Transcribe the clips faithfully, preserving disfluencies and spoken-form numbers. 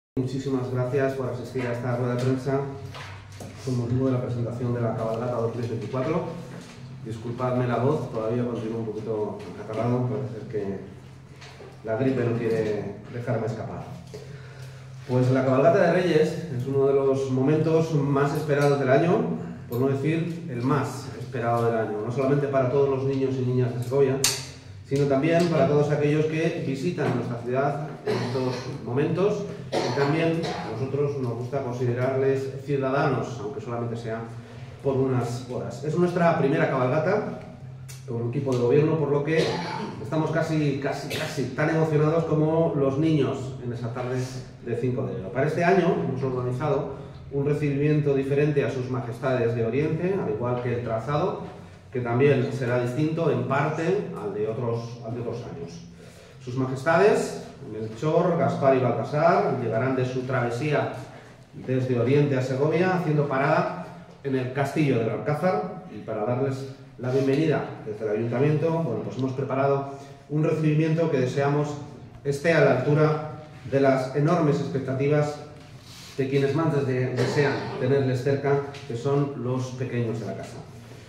Muchísimas gracias por asistir a esta rueda de prensa con motivo de la presentación de la cabalgata dos mil veinticuatro. Disculpadme la voz, todavía continúo un poquito acatarrado, parece ser que la gripe no quiere dejarme escapar. Pues la cabalgata de Reyes es uno de los momentos más esperados del año, por no decir el más esperado del año, no solamente para todos los niños y niñas de Segovia, sino también para todos aquellos que visitan nuestra ciudad en estos momentos, y también a nosotros nos gusta considerarles ciudadanos, aunque solamente sea por unas horas. Es nuestra primera cabalgata con un equipo de gobierno, por lo que estamos casi, casi, casi tan emocionados como los niños en esa tarde de cinco de enero. Para este año hemos organizado un recibimiento diferente a sus majestades de Oriente, al igual que el trazado, que también será distinto en parte al de otros, al de otros años. Sus majestades, Melchor, Gaspar y Baltasar, llegarán de su travesía desde Oriente a Segovia, haciendo parada en el castillo del Alcázar, y para darles la bienvenida desde el ayuntamiento, bueno, pues hemos preparado un recibimiento que deseamos esté a la altura de las enormes expectativas de quienes más desde, desean tenerles cerca, que son los pequeños de la casa.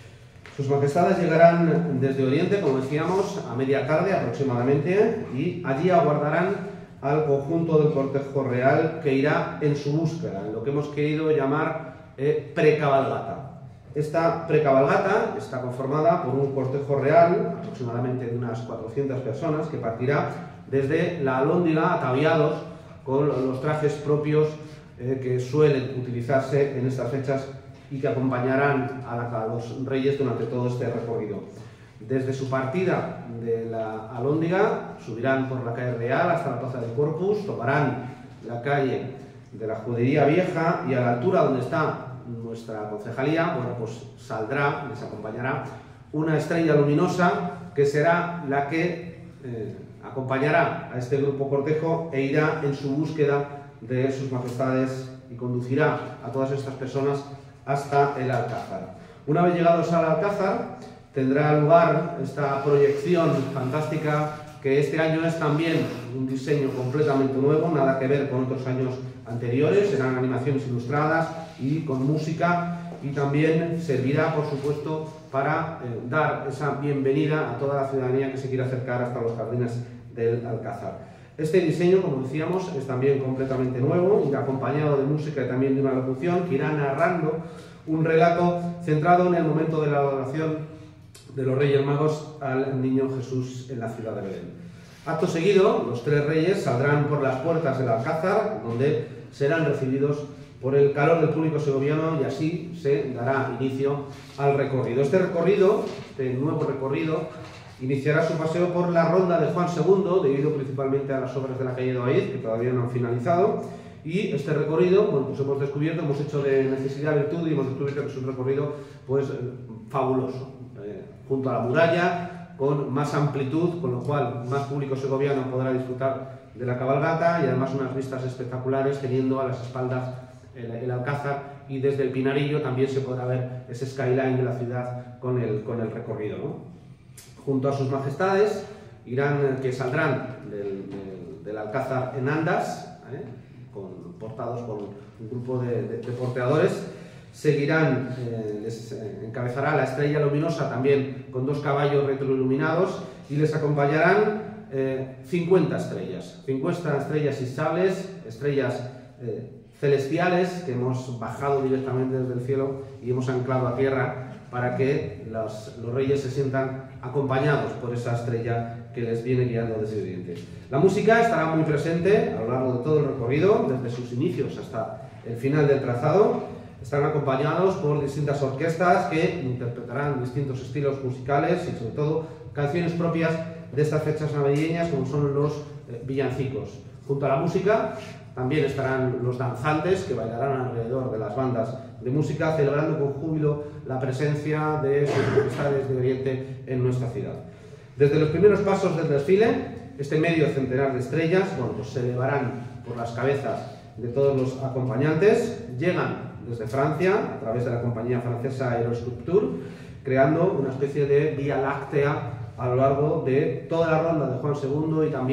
Sus majestades llegarán desde Oriente, como decíamos, a media tarde aproximadamente, y allí aguardarán al conjunto del cortejo real que irá en su búsqueda, en lo que hemos querido llamar eh, precabalgata. Esta precabalgata está conformada por un cortejo real, aproximadamente de unas cuatrocientas personas, que partirá desde la Alhóndiga ataviados con los trajes propios eh, que suelen utilizarse en estas fechas y que acompañarán a, la, a los reyes durante todo este recorrido. Desde su partida de la Alhóndiga subirán por la calle Real hasta la Plaza del Corpus, tomarán la calle de la Judería Vieja y a la altura donde está nuestra concejalía, bueno, pues saldrá, les acompañará una estrella luminosa que será la que eh, acompañará a este grupo cortejo e irá en su búsqueda de sus majestades y conducirá a todas estas personas hasta el Alcázar. Una vez llegados al Alcázar, tendrá lugar esta proyección fantástica que este año es también un diseño completamente nuevo, nada que ver con otros años anteriores, serán animaciones ilustradas y con música, y también servirá, por supuesto, para eh, dar esa bienvenida a toda la ciudadanía que se quiera acercar hasta los jardines del Alcázar. Este diseño, como decíamos, es también completamente nuevo y acompañado de música y también de una locución que irá narrando un relato centrado en el momento de la adoración de los Reyes Magos al niño Jesús en la ciudad de Belén. Acto seguido, los tres reyes saldrán por las puertas del Alcázar, donde serán recibidos por el calor del público segoviano, y así se dará inicio al recorrido. Este recorrido, este nuevo recorrido, iniciará su paseo por la ronda de Juan segundo, debido principalmente a las obras de la calle de Oaíz, que todavía no han finalizado, y este recorrido, bueno, pues hemos descubierto, hemos hecho de necesidad virtud y hemos descubierto que es un recorrido pues fabuloso, eh, junto a la muralla, con más amplitud, con lo cual más público segoviano podrá disfrutar de la cabalgata, y además unas vistas espectaculares teniendo a las espaldas el, el Alcázar, y desde el Pinarillo también se podrá ver ese skyline de la ciudad con el, con el recorrido, ¿no? Junto a sus majestades irán, que saldrán del, del, del Alcázar en andas, ¿eh? con, portados por un grupo de, de, de porteadores. Seguirán, eh, les eh, encabezará la estrella luminosa también con dos caballos retroiluminados, y les acompañarán eh, cincuenta estrellas, cincuenta estrellas isables, estrellas eh, celestiales que hemos bajado directamente desde el cielo y hemos anclado a tierra para que los, los reyes se sientan acompañados por esa estrella que les viene guiando desde Oriente. La música estará muy presente a lo largo de todo el recorrido, desde sus inicios hasta el final del trazado. Estarán acompañados por distintas orquestas que interpretarán distintos estilos musicales y sobre todo canciones propias de estas fechas navideñas, como son los eh, villancicos. Junto a la música también estarán los danzantes que bailarán alrededor de las bandas de música, celebrando con júbilo la presencia de sus majestades de Oriente en nuestra ciudad. Desde los primeros pasos del desfile, este medio centenar de estrellas, bueno, pues se elevarán por las cabezas de todos los acompañantes. Llegan desde Francia, a través de la compañía francesa Aerosculpture, creando una especie de vía láctea a lo largo de toda la ronda de Juan segundo y también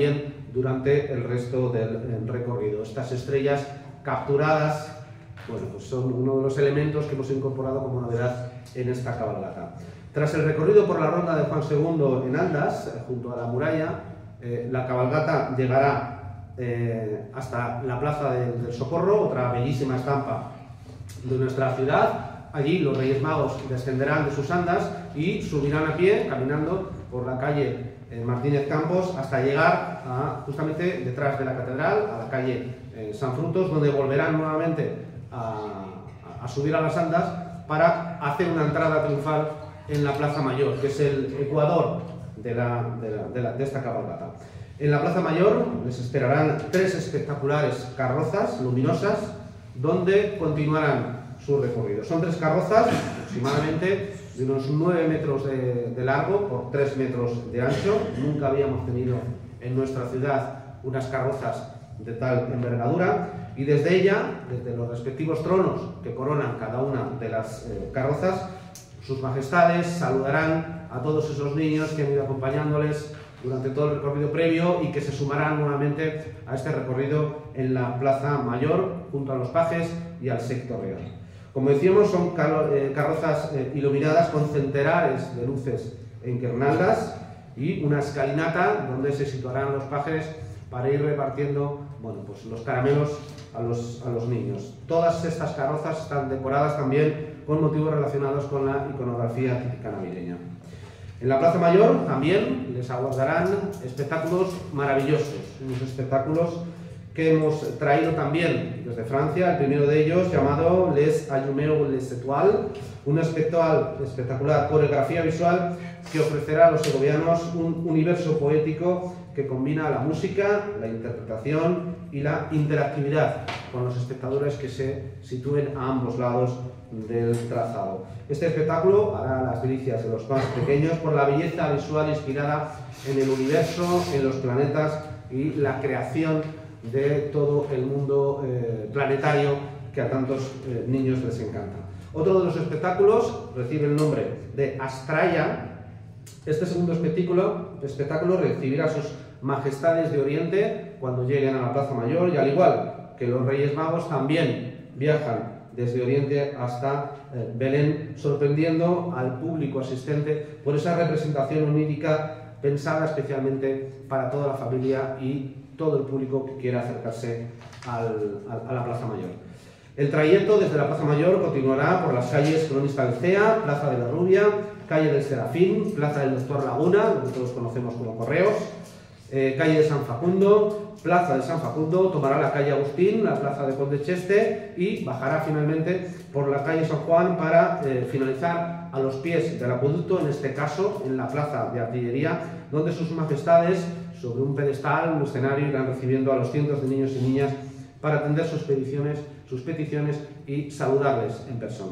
durante el resto del recorrido. Estas estrellas capturadas, bueno, pues son uno de los elementos que hemos incorporado como novedad en esta cabalgata. Tras el recorrido por la ronda de Juan segundo en Aldas, junto a la muralla, eh, la cabalgata llegará eh, hasta la Plaza de, del Socorro, otra bellísima estampa de nuestra ciudad. Allí los Reyes Magos descenderán de sus andas y subirán a pie, caminando por la calle eh, Martínez Campos, hasta llegar a, justamente detrás de la catedral, a la calle eh, San Frutos, donde volverán nuevamente a, a subir a las andas para hacer una entrada triunfal en la Plaza Mayor, que es el ecuador de, la, de, la, de, la, de esta cabalgata. En la Plaza Mayor les esperarán tres espectaculares carrozas luminosas, donde continuarán su recorrido. Son tres carrozas, aproximadamente de unos nueve metros de, de largo por tres metros de ancho. Nunca habíamos tenido en nuestra ciudad unas carrozas de tal envergadura, y desde ella, desde los respectivos tronos que coronan cada una de las eh, carrozas, sus majestades saludarán a todos esos niños que han ido acompañándoles durante todo el recorrido previo y que se sumarán nuevamente a este recorrido en la Plaza Mayor, junto a los pajes y al sector real. Como decíamos, son carrozas iluminadas con centenares de luces en guirnaldas y una escalinata donde se situarán los pajes para ir repartiendo, bueno, pues los caramelos a los, a los niños. Todas estas carrozas están decoradas también con motivos relacionados con la iconografía típica navideña. En la Plaza Mayor también les aguardarán espectáculos maravillosos, unos espectáculos que hemos traído también desde Francia, el primero de ellos llamado Les Allumeurs les Étoiles, una espectacular coreografía visual que ofrecerá a los segovianos un universo poético que combina la música, la interpretación y la interactividad con los espectadores que se sitúen a ambos lados del trazado. Este espectáculo hará las delicias de los más pequeños por la belleza visual inspirada en el universo, en los planetas y la creación de todo el mundo eh, planetario que a tantos eh, niños les encanta. Otro de los espectáculos recibe el nombre de Astraya. Este segundo espectáculo, espectáculo recibirá a sus majestades de Oriente cuando lleguen a la Plaza Mayor, y al igual que los Reyes Magos también viajan desde Oriente hasta eh, Belén, sorprendiendo al público asistente por esa representación onírica pensada especialmente para toda la familia y todo el público que quiera acercarse al, a, a la Plaza Mayor. El trayecto desde la Plaza Mayor continuará por las calles Cronista Alcea, Plaza de la Rubia, calle del Serafín, Plaza del Doctor Laguna, lo que todos conocemos como Correos, eh, calle de San Facundo, Plaza de San Facundo, tomará la calle Agustín, la Plaza de Conde Cheste y bajará finalmente por la calle San Juan para eh, finalizar a los pies del acueducto, en este caso en la Plaza de Artillería, donde sus majestades, sobre un pedestal, un escenario, irán recibiendo a los cientos de niños y niñas para atender sus peticiones, sus peticiones y saludarles en persona.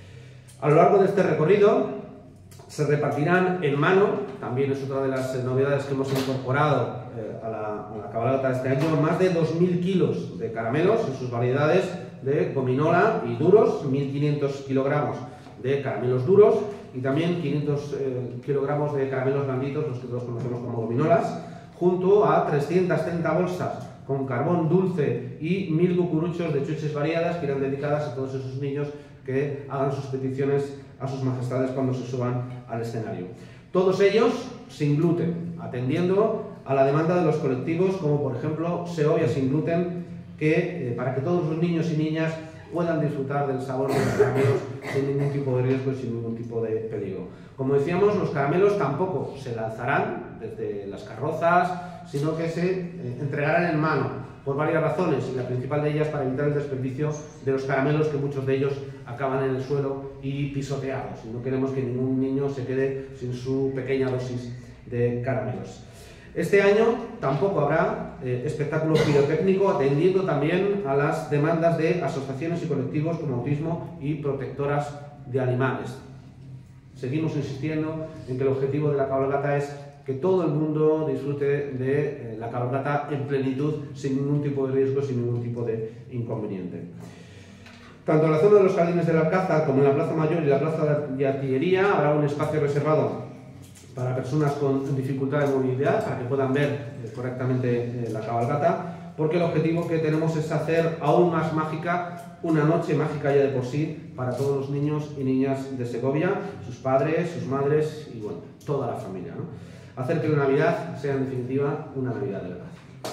A lo largo de este recorrido se repartirán en mano, también es otra de las novedades que hemos incorporado eh, a, la, a la cabalgata de este año, más de dos mil kilos de caramelos en sus variedades de gominola y duros, mil quinientos kilogramos de caramelos duros y también quinientos eh, kilogramos de caramelos blanditos, los que todos conocemos como gominolas, junto a trescientas treinta bolsas con carbón dulce y mil cucuruchos de chuches variadas que irán dedicadas a todos esos niños que hagan sus peticiones a sus majestades cuando se suban al escenario. Todos ellos sin gluten, atendiendo a la demanda de los colectivos, como por ejemplo Segovia sin gluten, que eh, para que todos los niños y niñas puedan disfrutar del sabor de los caramelos sin ningún tipo de riesgo y sin ningún tipo de peligro. Como decíamos, los caramelos tampoco se lanzarán desde las carrozas, sino que se eh, entregarán en mano, por varias razones, y la principal de ellas para evitar el desperdicio de los caramelos, que muchos de ellos acaban en el suelo y pisoteados. Y no queremos que ningún niño se quede sin su pequeña dosis de caramelos. Este año tampoco habrá eh, espectáculo pirotécnico, atendiendo también a las demandas de asociaciones y colectivos como Autismo y Protectoras de Animales. Seguimos insistiendo en que el objetivo de la cabalgata es que todo el mundo disfrute de eh, la cabalgata en plenitud, sin ningún tipo de riesgo, sin ningún tipo de inconveniente. Tanto en la zona de los jardines del Alcázar como en la Plaza Mayor y la Plaza de Artillería habrá un espacio reservado para personas con dificultad de movilidad, para que puedan ver eh, correctamente eh, la cabalgata, porque el objetivo que tenemos es hacer aún más mágica una noche mágica ya de por sí para todos los niños y niñas de Segovia, sus padres, sus madres y bueno, toda la familia, ¿no? Hacer que la Navidad sea en definitiva una Navidad de verdad.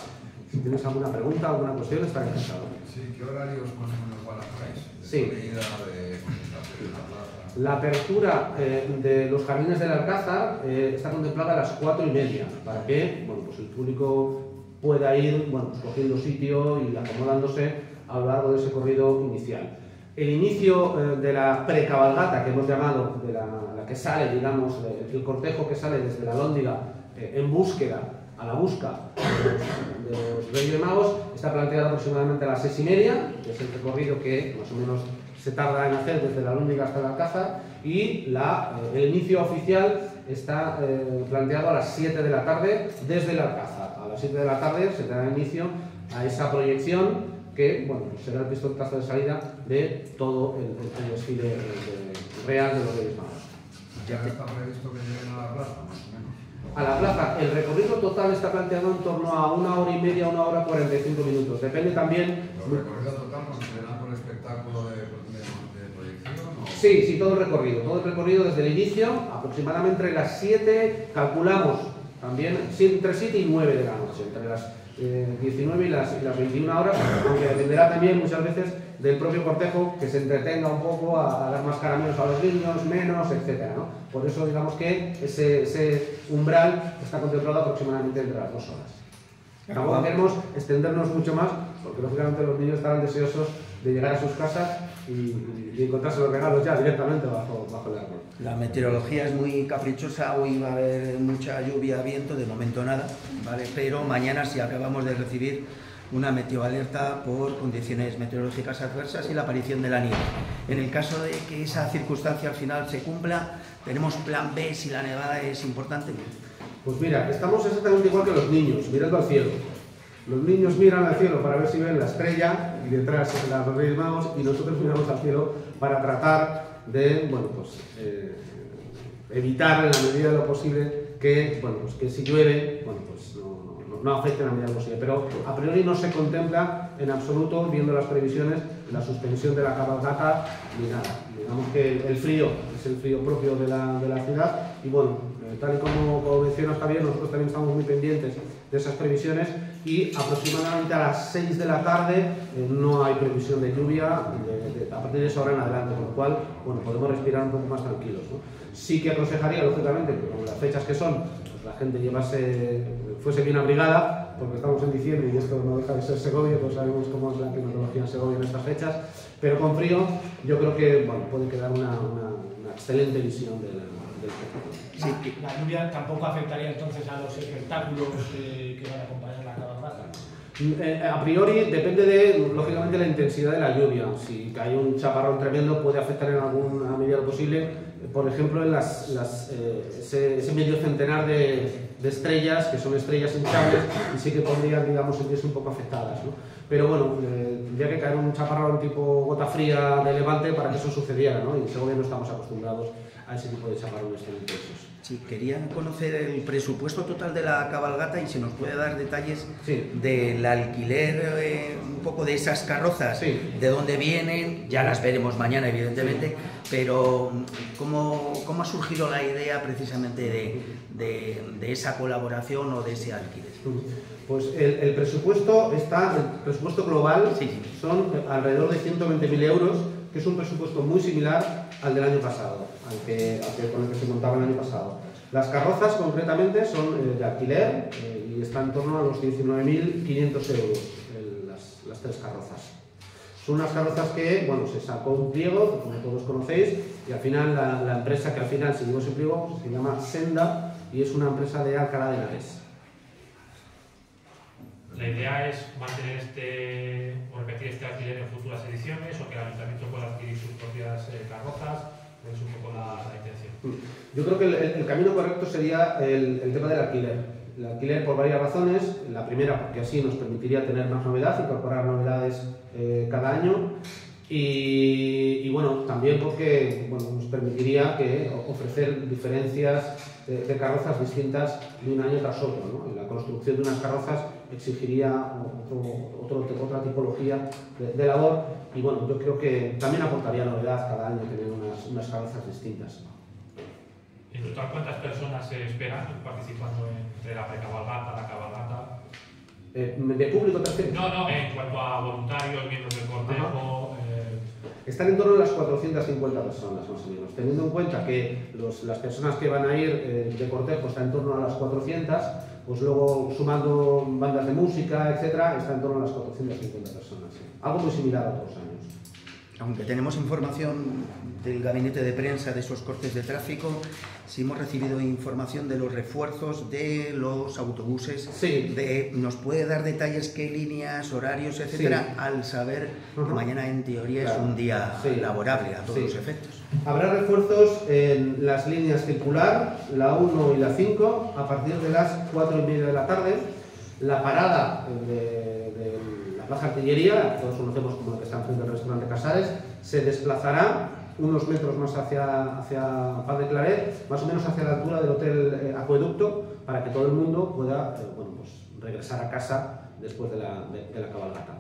Si tienes alguna pregunta, alguna cuestión, estaré encantado. Sí, ¿qué horarios más o menos barajáis? Sí. De concentración en la plaza. La apertura eh, de los jardines del Alcázar eh, está contemplada a las cuatro y media, para que bueno, pues el público pueda ir bueno, pues cogiendo sitio y acomodándose a lo largo de ese corrido inicial. El inicio eh, de la precabalgata, que hemos llamado, de la, la que sale, digamos, el cortejo que sale desde la Alhóndiga eh, en búsqueda, a la busca de los, de los Reyes Magos, está planteado aproximadamente a las seis y media, que es el recorrido que más o menos se tarda en hacer desde la Alhóndiga hasta el Alcázar, y la, eh, el inicio oficial está eh, planteado a las siete de la tarde desde el Alcázar. A las siete de la tarde se dará inicio a esa proyección que bueno, pues será el pistoletazo de salida de todo el, el, el desfile de, de, real de los Reyes Magos. ¿Ya está previsto que lleguen a la plaza, más o menos? A la plaza, el recorrido total está planteado en torno a una hora y media, una hora cuarenta y cinco minutos. Depende también... ¿El recorrido total considerando el espectáculo de, de, de proyección? ¿O? Sí, sí, todo el recorrido. Todo el recorrido desde el inicio, aproximadamente entre las siete, calculamos también, entre siete y nueve de la noche, entre las eh, diecinueve y las, y las veintiuna horas, aunque dependerá también muchas veces del propio cortejo, que se entretenga un poco a, a dar más caramelos a los niños, menos, etcétera, ¿no? Por eso digamos que ese, ese umbral está contemplado aproximadamente entre las dos horas. Tampoco queremos extendernos mucho más, porque lógicamente los niños estarán deseosos de llegar a sus casas y, y, y encontrarse los regalos ya directamente bajo, bajo el árbol. La meteorología es muy caprichosa, hoy va a haber mucha lluvia, viento, de momento nada, ¿vale? Pero mañana sí acabamos de recibir una meteoalerta por condiciones meteorológicas adversas y la aparición de la nieve. En el caso de que esa circunstancia al final se cumpla, ¿tenemos plan B si la nevada es importante? Pues mira, estamos exactamente igual que los niños, mirando al cielo. Los niños miran al cielo para ver si ven la estrella y detrás los Reyes Magos, y nosotros miramos al cielo para tratar de, bueno, pues, eh, evitar en la medida de lo posible que, bueno, pues, que si llueve, bueno, pues no, no, no afecte en la medida de lo posible. Pero a priori no se contempla en absoluto, viendo las previsiones, la suspensión de la cabalgata ni nada. Digamos que el frío es el frío propio de la, de la ciudad y bueno, eh, tal y como, como mencionas Javier, nosotros también estamos muy pendientes de esas previsiones y aproximadamente a las seis de la tarde eh, no hay previsión de lluvia de, de, a partir de esa hora en adelante, con lo cual bueno, podemos respirar un poco más tranquilos, ¿no? Sí que aconsejaría, lógicamente, que con las fechas que son, pues la gente llevase, fuese bien abrigada, porque estamos en diciembre y esto no deja de ser Segovia, pues sabemos cómo es la climatología en Segovia en estas fechas, pero con frío yo creo que bueno, puede quedar una, una, una excelente visión del, del espectáculo. Sí. La, la lluvia tampoco afectaría entonces a los espectáculos eh, que van a acompañar la cabalgata. Eh, a priori depende de, lógicamente, la intensidad de la lluvia. Si cae un chaparrón tremendo puede afectar en alguna medida lo posible, por ejemplo en las, las, eh, ese, ese medio centenar de, de estrellas, que son estrellas hinchables y sí que podrían, digamos, sentirse un poco afectadas, ¿no? Pero bueno, eh, tendría que caer un chaparrón tipo gota fría de levante para que eso sucediera, ¿no? Y en Segovia no estamos acostumbrados a ese tipo de chaparrones tan intensos. Sí, querían conocer el presupuesto total de la cabalgata y si nos puede dar detalles sí. del alquiler, eh, un poco de esas carrozas, sí. de dónde vienen, ya las veremos mañana evidentemente, sí. pero ¿cómo, ¿cómo ha surgido la idea precisamente de, de, de esa colaboración o de ese alquiler? Pues el, el presupuesto está, el presupuesto global sí, sí. son alrededor de ciento veinte mil euros, que es un presupuesto muy similar al del año pasado, al que, al que, con el que se contaba el año pasado. Las carrozas concretamente son eh, de alquiler eh, y están en torno a los diecinueve mil quinientos euros eh, las, las tres carrozas. Son unas carrozas que, bueno, se sacó un pliego, como todos conocéis, y al final la, la empresa que al final se llevó ese pliego se llama Senda y es una empresa de Alcalá de Henares. La idea es mantener este o repetir este alquiler en futuras ediciones o que el ayuntamiento pueda adquirir sus propias eh, carrozas. Es un poco la, la intención. Yo creo que el, el camino correcto sería el, el tema del alquiler. El alquiler por varias razones. La primera, porque así nos permitiría tener más novedad, incorporar novedades eh, cada año. Y, y bueno, bueno, también porque bueno, nos permitiría que ofrecer diferencias de, de carrozas distintas de un año tras otro, ¿no? Y la construcción de unas carrozas exigiría otro, otro, otra tipología de, de labor y bueno, yo creo que también aportaría novedad cada año tener unas, unas carrozas distintas. ¿En total cuántas personas se esperan participando entre la precabalgata, la cabalgata? Eh, ¿De público te refieres? No, no, en cuanto a voluntarios, miembros del cortejo... Eh... Están en torno a las cuatrocientas cincuenta personas, más o menos. Teniendo en cuenta que los, las personas que van a ir eh, de cortejo están en torno a las cuatrocientas, pues luego sumando bandas de música, etcétera, está en torno a las cuatrocientas cincuenta personas. ¿Sí? Algo muy similar a otros años. Aunque tenemos información del gabinete de prensa de esos cortes de tráfico, sí hemos recibido información de los refuerzos de los autobuses. Sí. De, ¿nos puede dar detalles qué líneas, horarios, etcétera, Sí. al saber Uh-huh. que mañana en teoría Claro. es un día Sí. laborable a todos Sí. los efectos? Habrá refuerzos en las líneas circular, la uno y la cinco, a partir de las cuatro y media de la tarde. La parada de, de la Plaza Artillería, que todos conocemos como la que está enfrente del restaurante Casares, se desplazará unos metros más hacia, hacia Padre Claret, más o menos hacia la altura del Hotel eh, Acueducto, para que todo el mundo pueda eh, bueno, pues, regresar a casa después de la, de, de la cabalgata.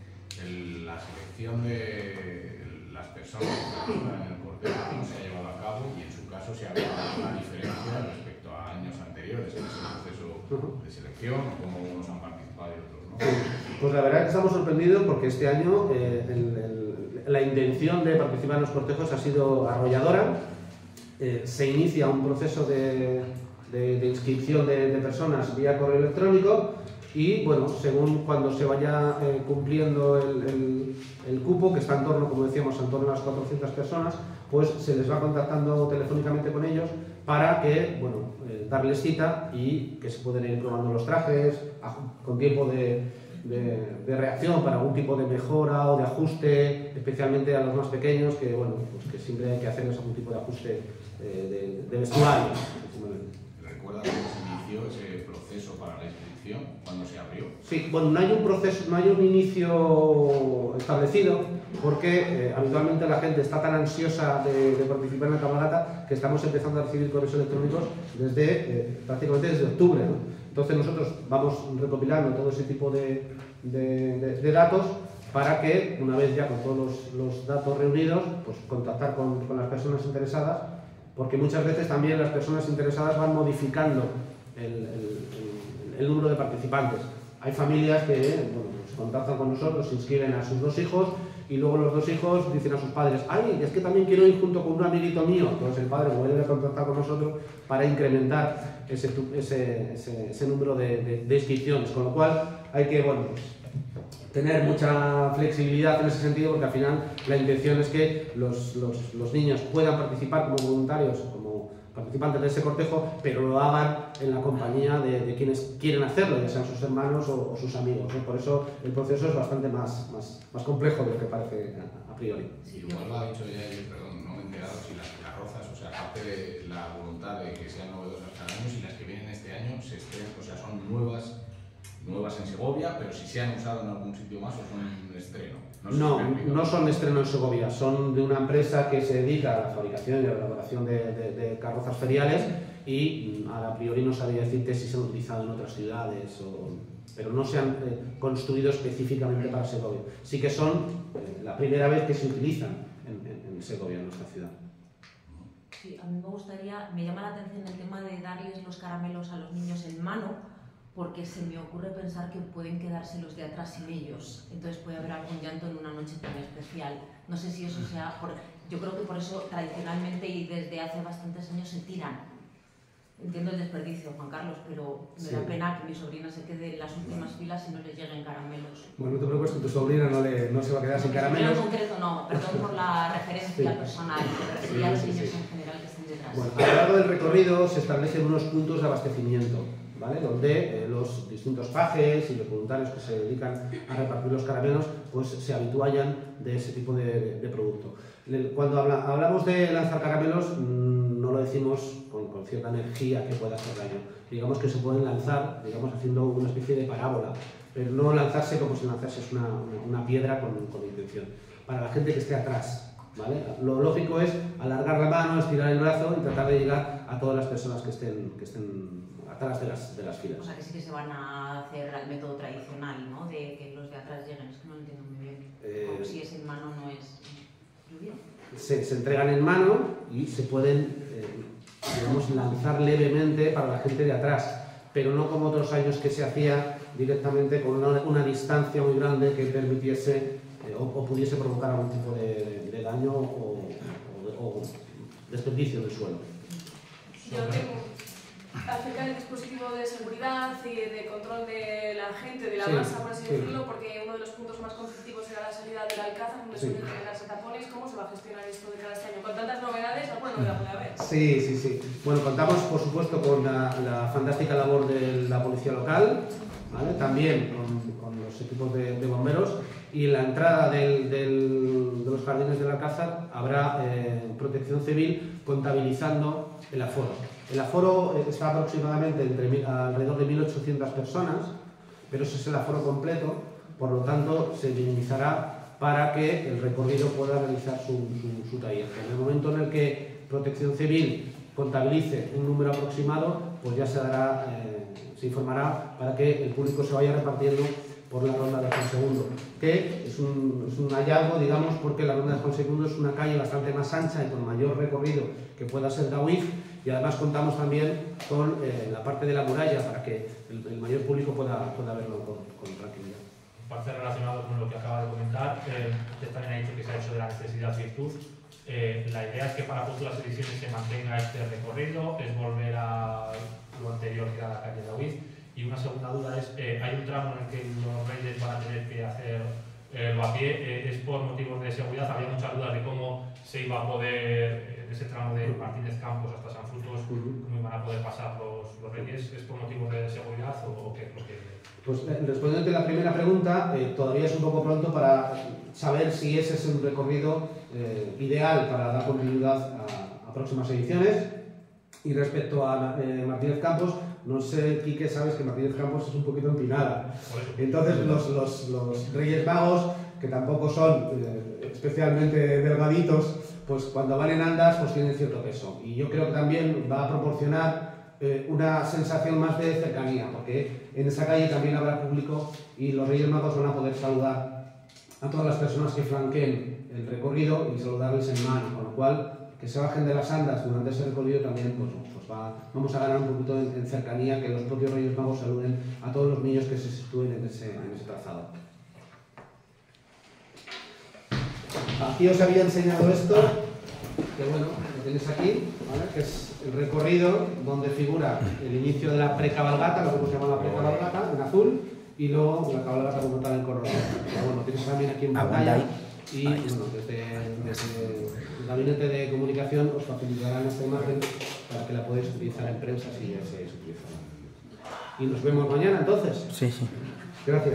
El, la selección de las personas que están en el cortejo no se ha llevado a cabo y en su caso se ha habido una diferencia respecto a años anteriores en ese proceso de selección, o cómo unos han participado y otros no. Pues la verdad es que estamos sorprendidos porque este año eh, el, el, la intención de participar en los cortejos ha sido arrolladora. Eh, se inicia un proceso de, de, de inscripción de, de personas vía correo electrónico y, bueno, según cuando se vaya eh, cumpliendo el, el, el cupo, que está en torno, como decíamos, en torno a las cuatrocientas personas, pues se les va contactando telefónicamente con ellos para que, bueno, eh, darles cita y que se pueden ir probando los trajes con tiempo de, de, de reacción para algún tipo de mejora o de ajuste, especialmente a los más pequeños, que, bueno, pues que siempre hay que hacerles algún tipo de ajuste eh, de, de vestuario. ¿Recuerda cómo se inició ese proceso para la inscripción? ¿Cuándo se abrió? Sí, bueno, no hay un proceso, no hay un inicio establecido porque eh, habitualmente la gente está tan ansiosa de, de participar en la cabalgata que estamos empezando a recibir correos electrónicos desde eh, prácticamente desde octubre, ¿no? Entonces nosotros vamos recopilando todo ese tipo de, de, de, de datos para que, una vez ya con todos los, los datos reunidos, pues contactar con, con las personas interesadas, porque muchas veces también las personas interesadas van modificando el, el, el, el número de participantes. Hay familias que bueno, pues contactan con nosotros, se inscriben a sus dos hijos y luego los dos hijos dicen a sus padres: ¡ay, es que también quiero ir junto con un amiguito mío! Entonces el padre vuelve a contactar con nosotros para incrementar ese, ese, ese, ese número de, de, de inscripciones, con lo cual hay que bueno, pues, tener mucha flexibilidad en ese sentido, porque al final la intención es que los, los, los niños puedan participar como voluntarios, como participantes de ese cortejo, pero lo hagan en la compañía de, de quienes quieren hacerlo, ya sean sus hermanos o, o sus amigos, ¿no? Por eso el proceso es bastante más, más, más complejo de lo que parece a, a priori. Y igual lo ha dicho ya, y perdón, no me he enterado si las carrozas, o sea, aparte de la voluntad de que sean novedosas cada año, si las que vienen este año se estrenan, o sea, son nuevas nuevas en Segovia, pero si se han usado en algún sitio más o son un estreno. No, no, no son estreno en Segovia, son de una empresa que se dedica a la fabricación y a la elaboración de, de, de carrozas feriales y a priori no sabría decirte si se han utilizado en otras ciudades, o, pero no se han eh, construido específicamente para Segovia. Sí que son eh, la primera vez que se utilizan en, en, en Segovia, en nuestra ciudad. Sí, a mí me gustaría, me llama la atención el tema de darles los caramelos a los niños en mano, porque se me ocurre pensar que pueden quedarse los de atrás sin ellos, entonces puede haber algún llanto en una noche tan especial. No sé si eso sea, por, yo creo que por eso tradicionalmente y desde hace bastantes años se tiran. Entiendo el desperdicio, Juan Carlos, pero me Sí. da pena que mi sobrina se quede en las últimas filas y no le lleguen caramelos. Bueno, no te preocupes, que tu sobrina no, le, no se va a quedar sin No, caramelos. en concreto no, perdón por la referencia Sí. personal, me refería a los Sí, sí, niños sí. en general que estén detrás. Bueno, a lo largo del recorrido se establecen unos puntos de abastecimiento, ¿vale? Donde eh, los distintos pajes y los voluntarios que se dedican a repartir los caramelos pues se habituallan de ese tipo de, de producto. Cuando habla, hablamos de lanzar caramelos, mmm, no lo decimos con, con cierta energía que pueda hacer daño. Digamos que se pueden lanzar, digamos, haciendo una especie de parábola, pero no lanzarse como si lanzarse una, una, una piedra con, con intención. Para la gente que esté atrás, ¿vale? Lo lógico es alargar la mano, estirar el brazo y tratar de llegar a todas las personas que estén, que estén atrás de las, de las filas. O sea que sí que se van a hacer al método tradicional, ¿no? De que los de atrás lleguen, es que no lo entiendo muy bien. Eh, O si es en mano no es lluvia. Se, se entregan en mano y se pueden, eh, digamos, lanzar levemente para la gente de atrás, pero no como otros años que se hacía directamente con una, una distancia muy grande que permitiese eh, o, o pudiese provocar algún tipo de, de daño o, o, o desperdicio del suelo. Yo tengo acerca del dispositivo de seguridad y de control de la gente, de la Sí, masa, por así sí. decirlo, porque uno de los puntos más conflictivos era la salida del Alcázar, donde Sí. suelen generarse tapones. ¿Cómo se va a gestionar esto de cada año? Con tantas novedades, alguna novedad puede haber. Sí, sí, sí. Bueno, contamos, por supuesto, con la, la fantástica labor de la policía local, ¿vale? También con, con los equipos de, de bomberos, y en la entrada del, del, de los jardines del Alcázar habrá eh, protección civil contabilizando el aforo. El aforo eh, está aproximadamente entre, mil- alrededor de mil ochocientas personas, pero ese es el aforo completo, por lo tanto se minimizará para que el recorrido pueda realizar su, su, su taller. En el momento en el que Protección Civil contabilice un número aproximado, pues ya se dará, eh, se informará para que el público se vaya repartiendo por la ronda de Juan segundo, que es un, es un hallazgo, digamos, porque la ronda de Juan segundo es una calle bastante más ancha y con mayor recorrido que pueda ser Daoiz, y además contamos también con eh, la parte de la muralla para que el, el mayor público pueda, pueda verlo con, con tranquilidad. Parte relacionado con lo que acaba de comentar, eh, usted también ha dicho que se ha hecho de la necesidad virtud. Eh, la idea es que para futuras ediciones se mantenga este recorrido, es volver a lo anterior que era la calle Daoiz. Y una segunda duda es, eh, hay un tramo en el que los reyes van a tener que hacer eh, lo a pie, eh, es por motivos de seguridad. Había muchas dudas de cómo se iba a poder, en ese tramo de Martínez Campos hasta San Frutos, cómo iban a poder pasar los, los reyes. ¿Es por motivos de seguridad o, o qué es lo que...? Pues eh, respondiendo a la primera pregunta, eh, todavía es un poco pronto para saber si ese es un recorrido eh, ideal para dar continuidad a, a próximas ediciones. Y respecto a eh, Martínez Campos, no sé, Quique, sabes que Martínez Campos es un poquito empinada. Entonces los, los, los Reyes Magos, que tampoco son eh, especialmente delgaditos, pues cuando van en andas pues tienen cierto peso. Y yo creo que también va a proporcionar eh, una sensación más de cercanía, porque en esa calle también habrá público y los Reyes Magos van a poder saludar a todas las personas que flanqueen el recorrido y saludarles en mano, con lo cual que se bajen de las andas durante ese recorrido también pues, pues va, vamos a ganar un poquito en, en cercanía, que los propios Reyes Magos saluden a todos los niños que se sitúen en ese, en ese trazado. Aquí os había enseñado esto, que bueno, lo tenéis aquí, ¿vale? Que es el recorrido donde figura el inicio de la precabalgata, lo que se llama la precabalgata, en azul, y luego la cabalgata como tal en color rojo. Pero bueno, tenéis también aquí en pantalla. Y bueno, desde, desde el Gabinete de Comunicación os facilitarán esta imagen para que la podáis utilizar en prensa si deseáis utilizarla. Y nos vemos mañana entonces. Sí, sí. Gracias.